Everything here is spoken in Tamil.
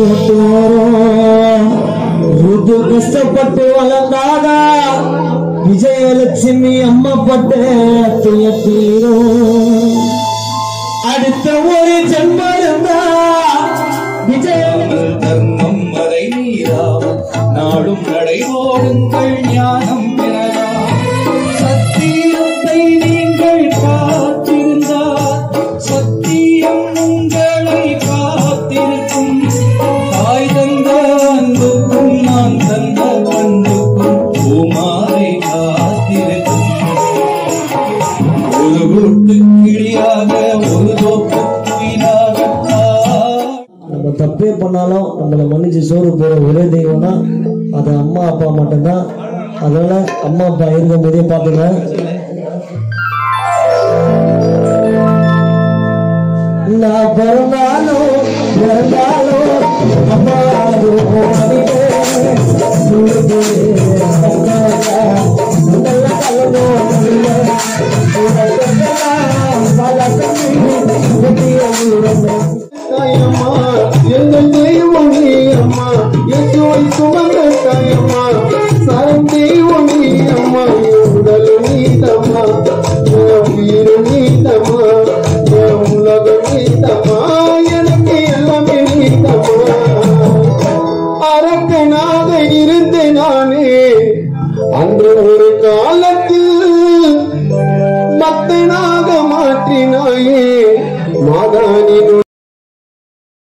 கஷ்டப்பட்டு வளர்ந்தாடா விஜயலட்சுமி அம்மா பட்ட தீரும் அடுத்த ஒரு ஜென்மம் இருந்தா விஜயலட்சுமி தர்மம் மறை நீராவும் நாடும் நடைபோடுங்கள் ஞானம் பெறலாம் சத்தியத்தை நீங்கள் காத்திருந்தால் சத்தியம் உங்களை காத்திருக்கும் தாய் தந்த அன்புக்கும் நான் தந்த அன்புக்கும் பூமாலை காத்திருக்கும் ஒரு கூட்டு கிளியாக ஒரு தோப்பு குயிலாக நம்ம தப்பே பண்ணாலும் நம்மளை மன்னிச்சு சோறு போற ஒரே தெய்வம்னா அது அம்மா அப்பா மட்டும்தான். அதனால அம்மா அப்பா இருக்கும் போதே பாத்துங்க. நான் பிறந்தாலும் அம்மா தாயம்மா எங்கள் தெய்வம் நீ அம்மா எசுவை சுமந்த தாயம்மா